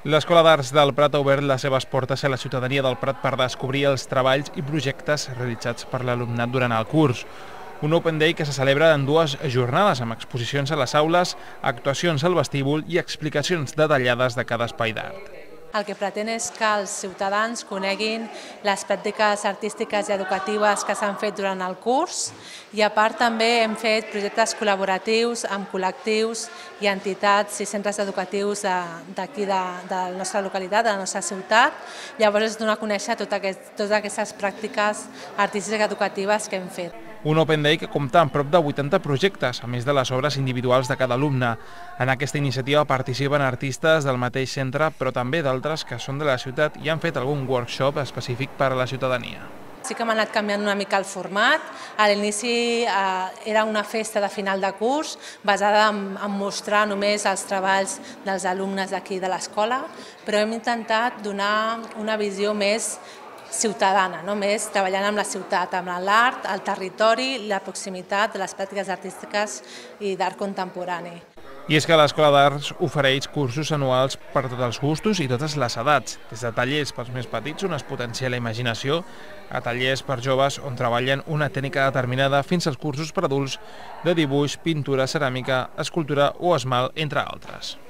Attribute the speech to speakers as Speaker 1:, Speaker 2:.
Speaker 1: L'Escola d'Arts del Prat ha obert les seves portes a la ciutadania del Prat per descobrir els treballs i projectes realitzats per l'alumnat durant el curs. Un Open Day que se celebra en dues jornades, amb exposicions a les aules, actuacions al vestíbul i explicacions detallades de cada espai d'art.
Speaker 2: El que pretén és que els ciutadans coneguin les pràctiques artístiques i educatives que s'han fet durant el curs i a part també hem fet projectes col·laboratius amb col·lectius i entitats i centres educatius d'aquí de la nostra localitat, de la nostra ciutat. Llavors és donar a conèixer totes aquestes pràctiques artístiques i educatives que hem fet.
Speaker 1: Un Open Day que compta amb prop de 80 projectes, a més de les obres individuals de cada alumne. En aquesta iniciativa participen artistes del mateix centre, però també d'altres que són de la ciutat i han fet algun workshop específic per a la ciutadania.
Speaker 2: Sí que hem anat canviant una mica el format. A l'inici era una festa de final de curs basada en mostrar només els treballs dels alumnes d'aquí de l'escola, però hem intentat donar una visió més ciutadana, més treballant amb la ciutat, amb l'art, el territori, la proximitat de les pràctiques artístiques i d'art contemporani.
Speaker 1: I és que l'Escola d'Arts ofereix cursos anuals per a tots els gustos i totes les edats, des de tallers pels més petits on es potencia la imaginació, a tallers per joves on treballen una tècnica determinada fins als cursos per adults de dibuix, pintura, ceràmica, escultura o esmalt, entre altres.